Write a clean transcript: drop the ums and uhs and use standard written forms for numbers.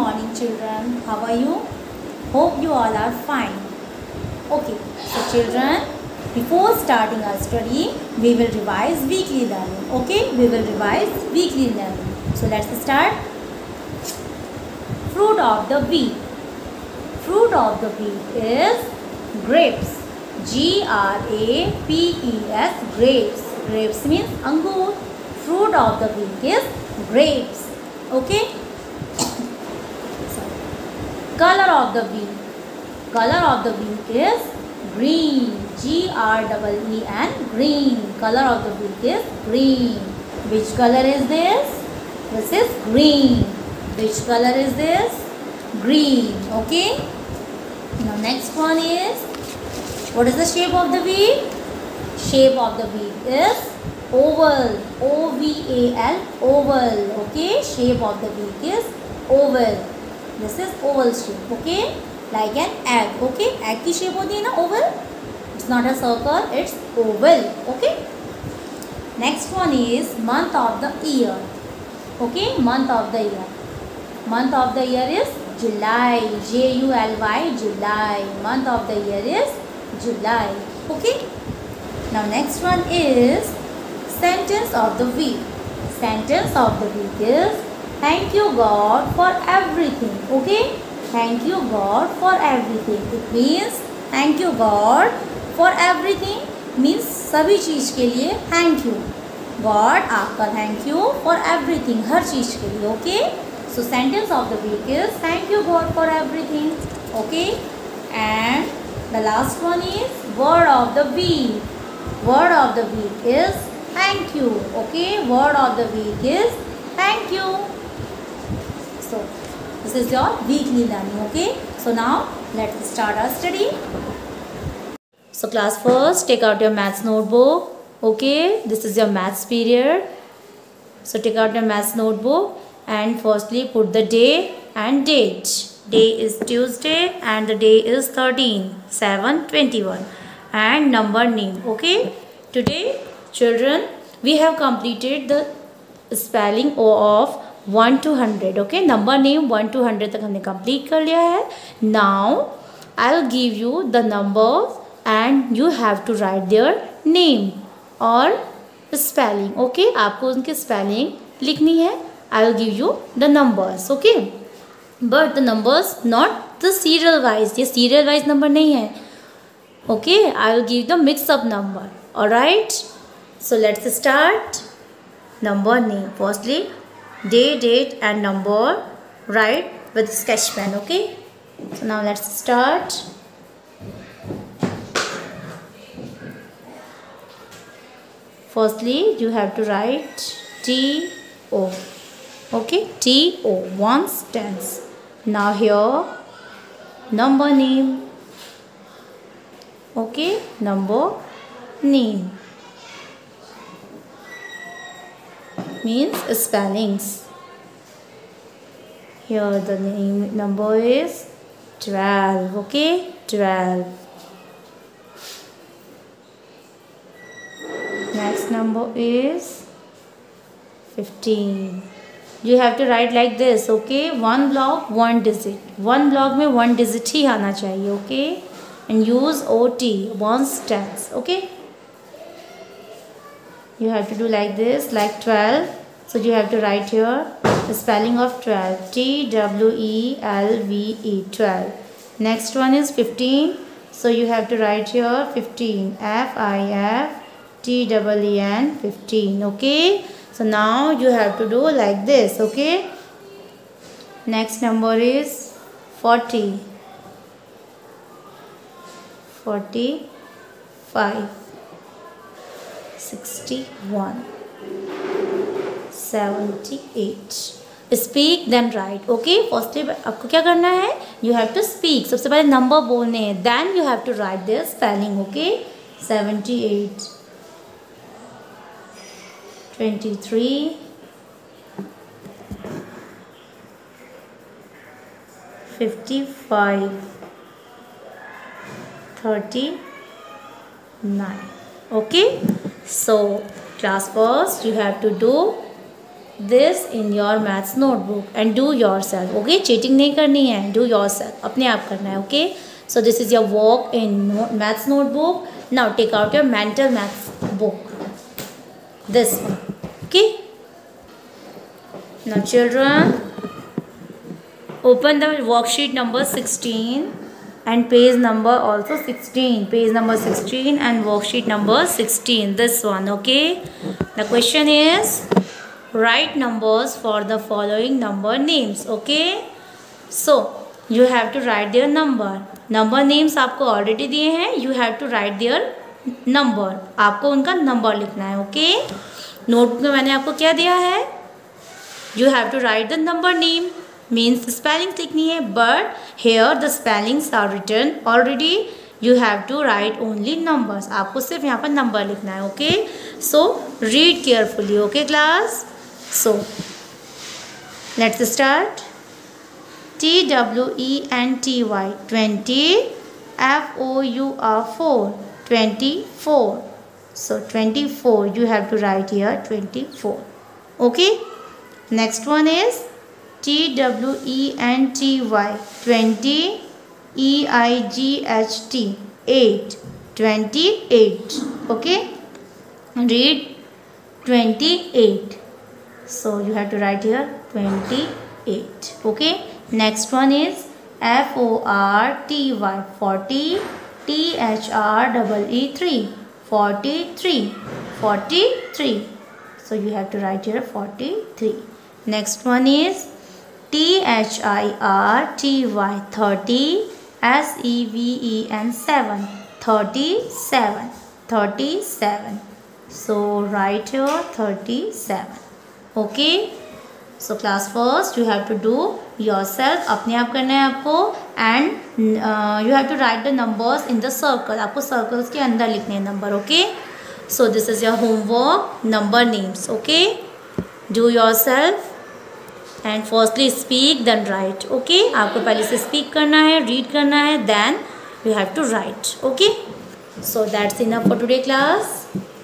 morning children. How are you? Hope you all are fine. Okay, so children, before starting our study, we will revise weekly learning. Okay, we will revise weekly learning. So let's start. Fruit of the week. Fruit of the week is grapes. Grapes. Grapes. Grapes means angur. Fruit of the week is grapes. Okay. Color of the week. Color of the week is green. Green. Green. Color of the week is green. Which color is this? This is green. Which color is this? Green. Okay. Now next one is, what is the shape of the week? Shape of the week is oval. O-V-A-L. Oval. Okay. Shape of the week is oval. This is oval shape. Okay. Like an egg. Okay. Egg की shape होती है ना oval. It's not a circle. It's oval. Okay. Next one is month of the year. Okay. Month of the year. Month of the year is July. J-U-L-Y. July. Month of the year is July. Okay. Now next one is sentence of the week. Sentence of the week is thank you God for everything. Okay. Thank you God for everything. It means thank you God for everything means सभी चीज़ के लिए thank you. God आपका thank you for everything. हर चीज़ के लिए. Okay. So sentence of the week is thank you God for everything. Okay. And the last one is word of the week. Word of the week is thank you. Okay. Word of the week is thank you. So this is your weekly learning. Okay. So now let's start our study. So class first, take out your maths notebook. Okay. This is your maths period. So take out your maths notebook and firstly put the day and date. Day is Tuesday and the day is 13/7/21 and number name. Okay. Today children, we have completed the spelling of 1 to 100. Okay. Number name 1 to 100 तक हमने complete कर लिया है. Now I'll give you the numbers and you have to write their name or spelling. Okay. आपको उनकी spelling लिखनी है. I'll give you the numbers. Okay. But the numbers not the serial wise. ये serial wise number नहीं है. Okay. I'll give the mix up number. Alright. So let's start. Number name. Firstly, day, date and number. Write with sketch pen. Okay. So now let's start. Firstly, you have to write T-O. Okay, T-O, ones, tens. Now here, number name. Okay, number name means spellings. Here the name number is 12. Okay, 12. Next number is 15. You have to write like this. Okay, one block, one digit. One block में one digit ही आना चाहिए. Okay, and use OT, ones, tens. Okay, you have to do like this, like 12. So you have to write here the spelling of 12. T-W-E-L-V-E, 12. Next one is 15. So you have to write here 15. F-I-F-T-E-E-N, 15. Okay. So now you have to do like this. Okay. Next number is 40. 45. 61. 78. Speak then write. Okay. Firstly आपको क्या करना है? You have to speak. सबसे पहले number बोलने हैं. Then you have to write their spelling. Okay. 78. 23. 55. 39. Okay. So class first you have to do this in your maths notebook and do yourself. Okay, cheating नहीं करनी है, do yourself, अपने आप करना है. Okay, so this is your work in maths notebook. Now take out your mental maths book, this one. Okay, now children, open the worksheet number 16 and page number also 16, page number 16 and worksheet number 16, this one. Okay, the question is write numbers for the following number names. Okay, so you have to write their number. Number names आपको already दिए हैं, you have to write their number, आपको उनका number लिखना है. Okay, notebook में मैंने आपको क्या दिया है, you have to write the number name, means spellings लिखनी है, but here the spellings are written already, you have to write only numbers, आपको सिर्फ यहाँ पर number लिखना है. Okay, so read carefully. Okay class, so let's start. TWENTY 20, FOUR 4 24. So 24 you have to write here 24. Okay, next one is TWENTY 20, EIGHT 8 28. Okay, read 28. So you have to write here 28. Okay, next one is FORTY 40, THREE 3 43 43. So you have to write here 43. Next one is THIRTY 30, SEVEN 7 37 37. So write here 37. Okay, so class first you have to do yourself, अपने आप करना है आपको, and you have to write the numbers in the circle, आपको circles के अंदर लिखने हैं number. Okay, so this is your homework, number names. Okay, do yourself and firstly speak then write. Okay, आपको पहले से speak करना है, read करना है, then you have to write. Okay, so that's enough for today class.